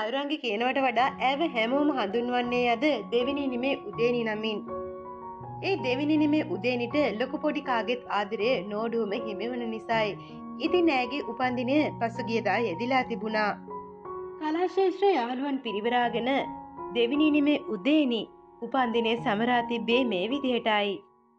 අරුරංගි කියනවට වඩා ඇව හැමෝම හඳුන්වන්නේ අද දෙවෙනි නිමේ උදේනි නමින්. ඒ දෙවෙනි නිමේ උදේනිට ලොකු පොඩි කාගෙත් ආදරය නෝඩුවම හිමිවන නිසායි. ඉතින් ඇගේ උපන්දිනය පසුගියදා යෙදිලා තිබුණා. කලාශේෂ්ත්‍ර යාළුවන් පිරිවරාගෙන දෙවෙනි නිමේ උදේනි උපන්දිනය සමරා තිබ්බේ මේ විදිහටයි.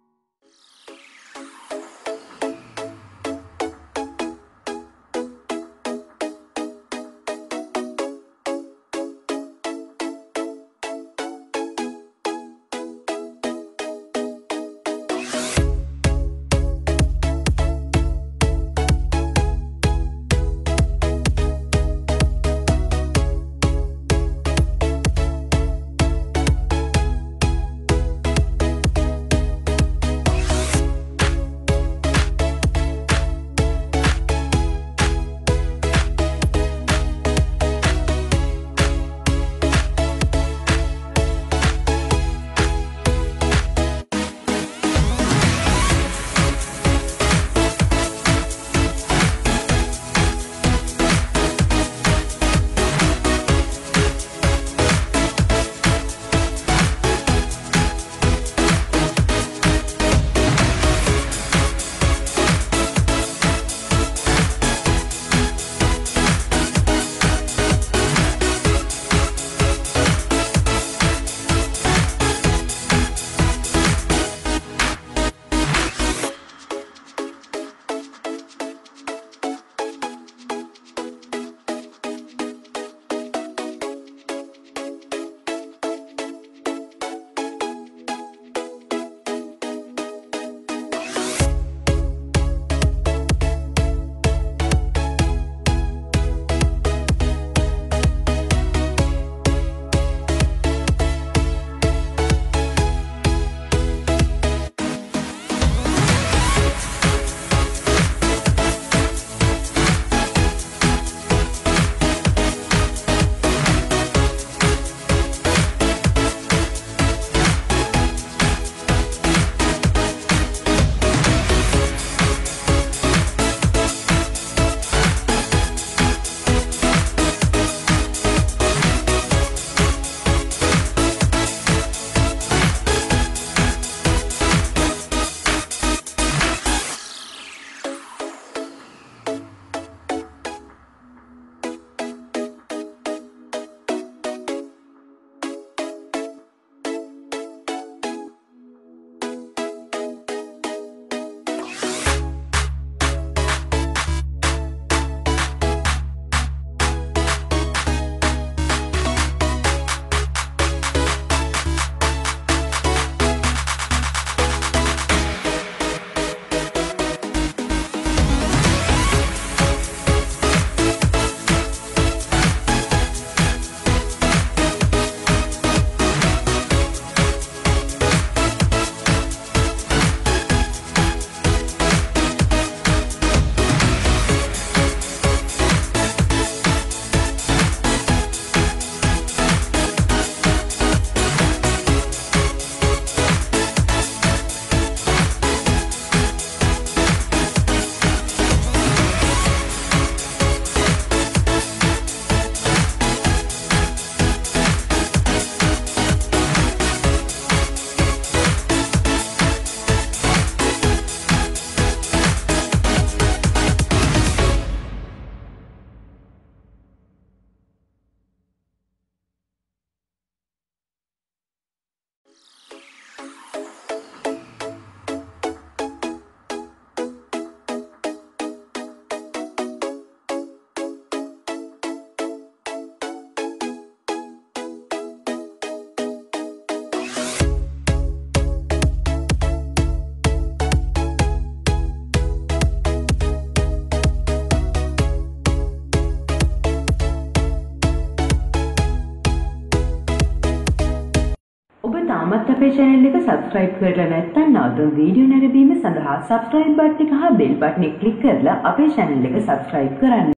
තාමත් අපේ channel එක subscribe කරලා නැත්නම් නවතුම් වීඩියෝ නැරඹීම සඳහා subscribe බටන් එක හා bell බටන් එක click කරලා අපේ channel එක subscribe කරන්න.